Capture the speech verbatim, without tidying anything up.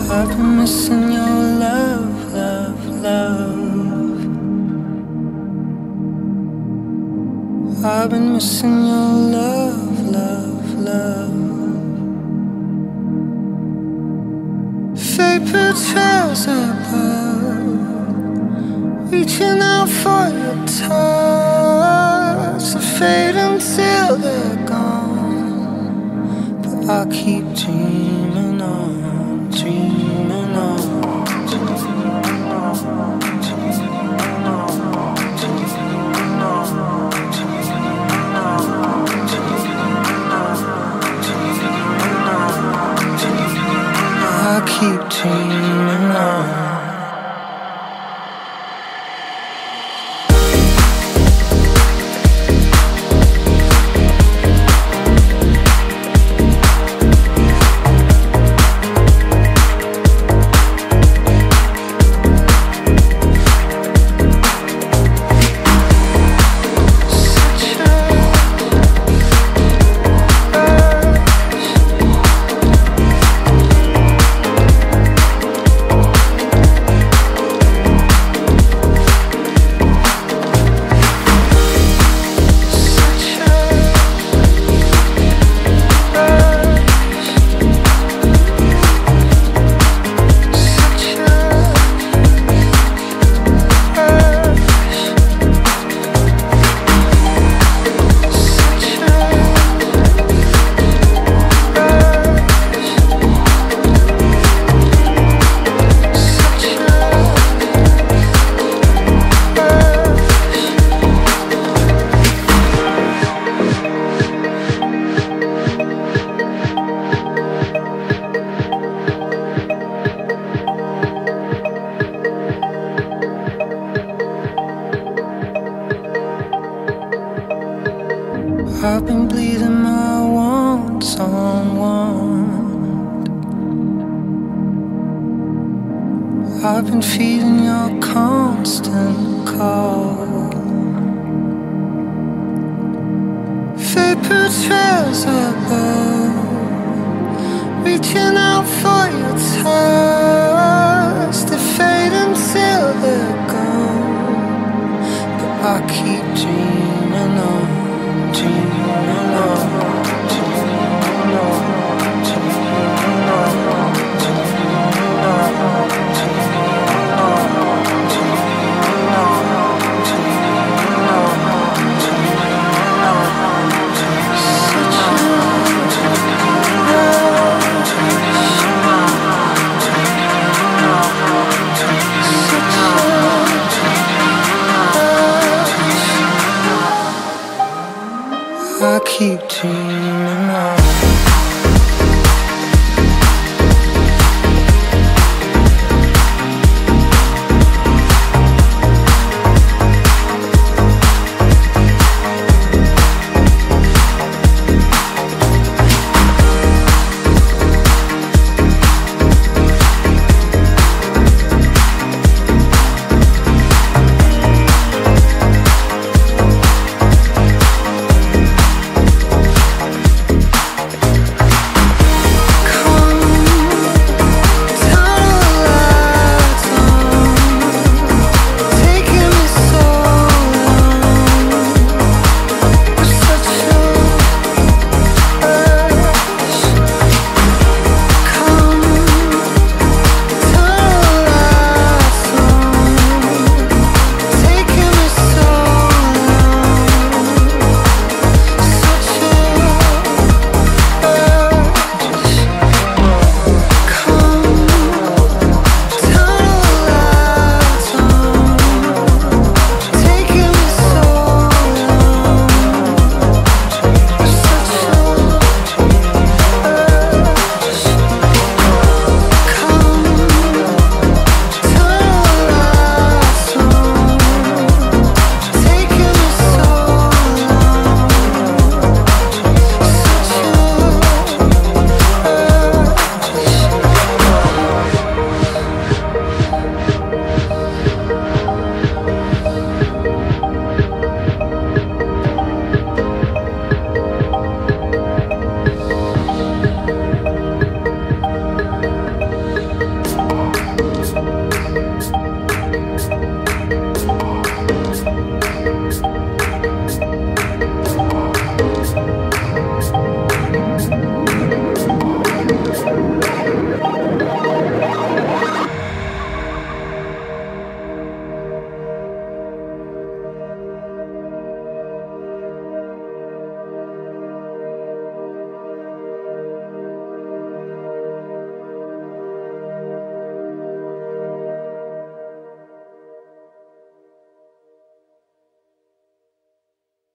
I've been missing your love, love, love. I've been missing your love, love, love. Vapor trails above, reaching out for your touch. They fade until they're gone, but I keep dreaming on, dreaming on, dreaming on, dreaming on, dreaming on, dreaming on, dreaming on, dreaming on. I keep dreaming on. I've been bleeding my wants unwound. I've been feeding your constant call. Vapor trails above, reaching out for your touch. They fade until they're gone, but I keep dreaming on. Dreaming on, dreaming on, dreaming on, dreaming on, dreaming on, dreaming on, dreaming on, such a I keep dreaming on.